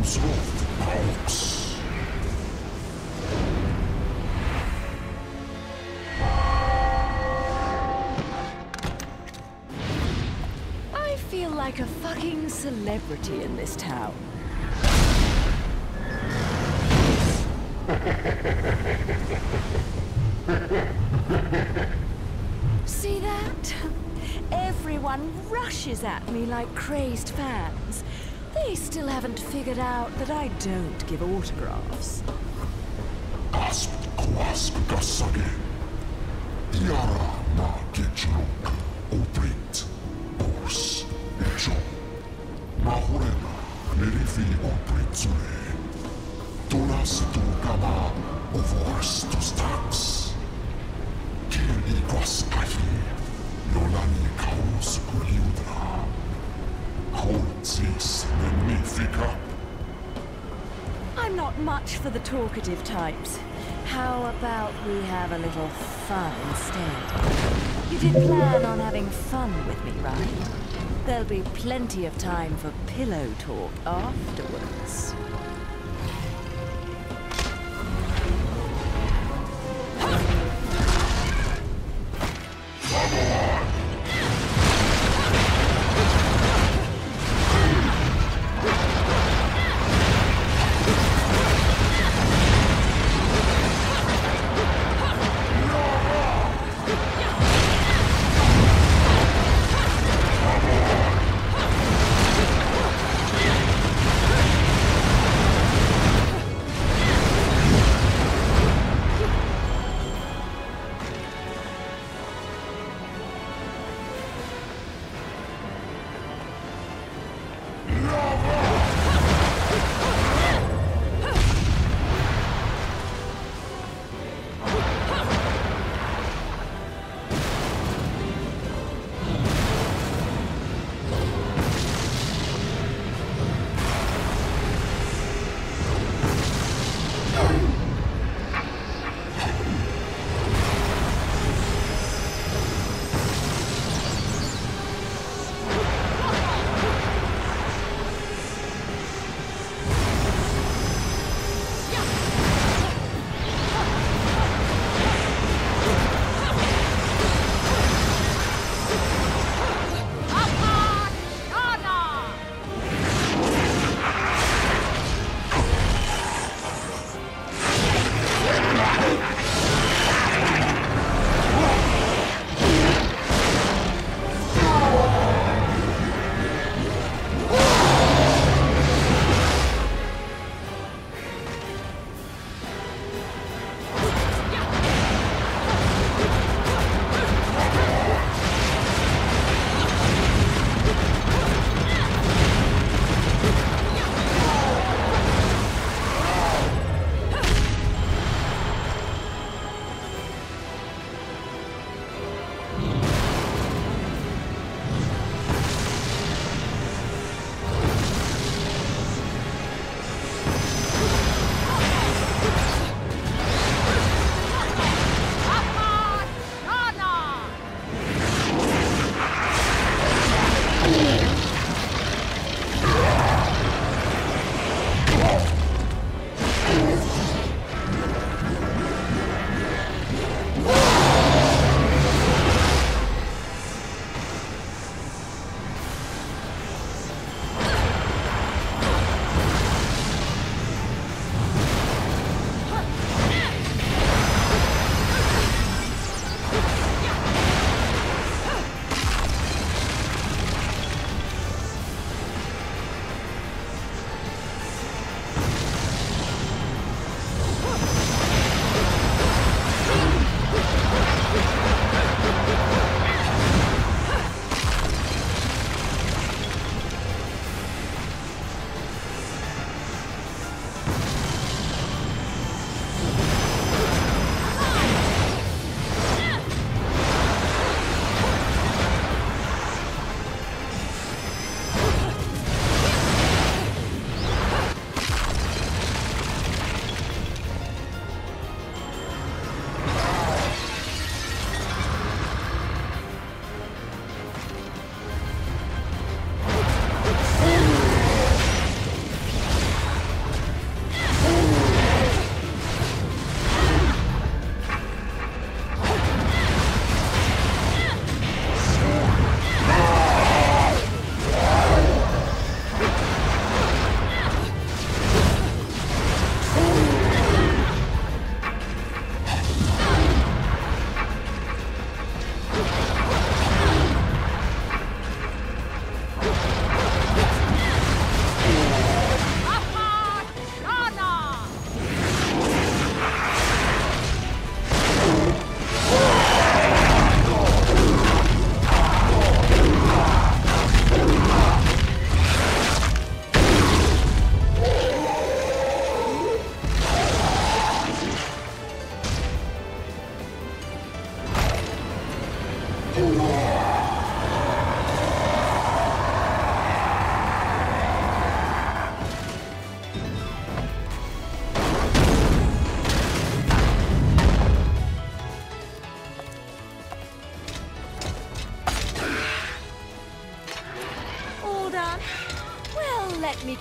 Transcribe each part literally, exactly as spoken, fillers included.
Slot Hawks. I feel like a fucking celebrity in this town. See that? Everyone rushes at me like crazed fans. They still haven't figured out that I don't give autographs. Asp Quasp Gasage. Yara Ma Gitchlok. Obrit. Bors. Echo. Mahorena. Nerifi Obritsure. Donas Dogama. Ovors Tostax. Kiri Gwas Ahi. Nolani Kaos Guriudra. Holtzis Magnifica. I'm not much for the talkative types. How about we have a little fun instead? You did plan on having fun with me, right? There'll be plenty of time for pillow talk afterwards.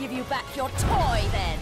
give you back your toy, then.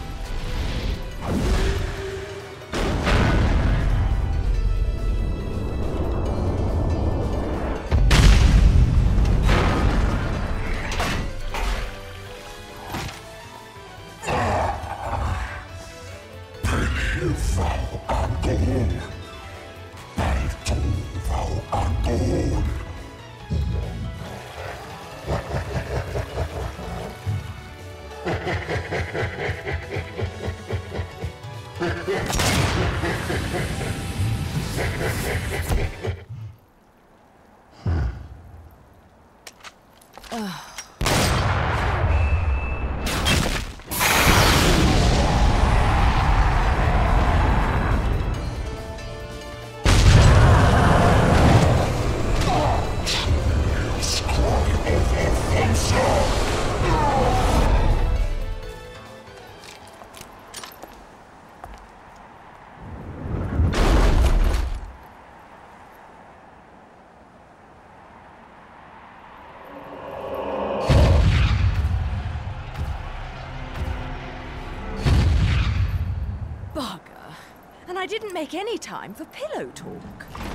Bugger. And I didn't make any time for pillow talk.